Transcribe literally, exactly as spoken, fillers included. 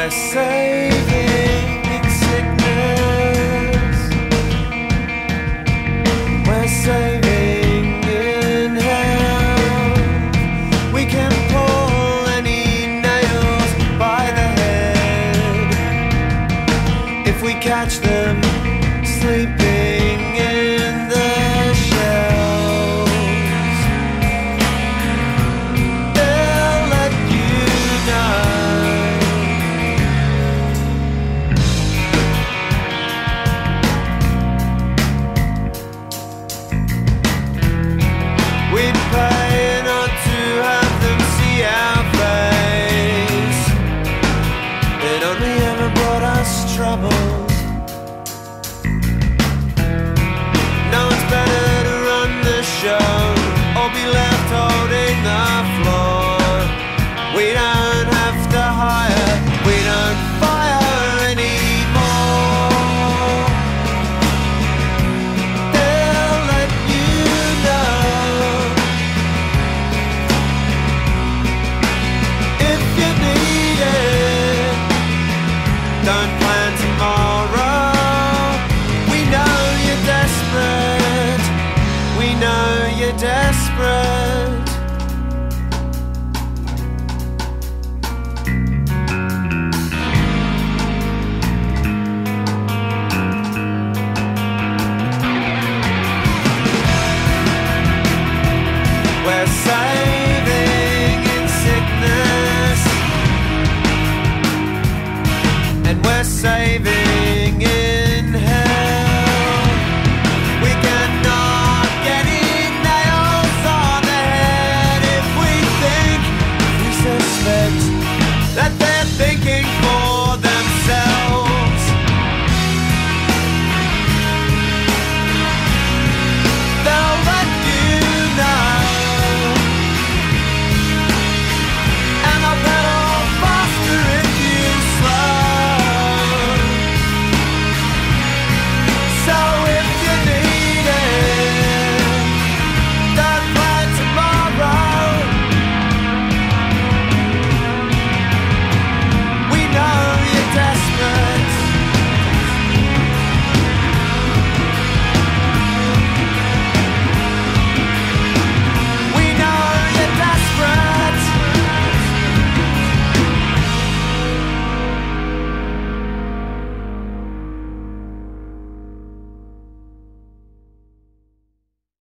We're saving in sickness, we're saving in health. We can pull any nails by the head if we catch them sleeping in the shells. They'll let you know. We'd pay not to have them see our face. It only ever brought us trouble. Or be left holding the floor. We don't have to hire, we don't fire anymore. They'll let you know. If you need it, don't plan tomorrow. We know you're desperate, we know you're desperate. We're saving in sickness, and we're saving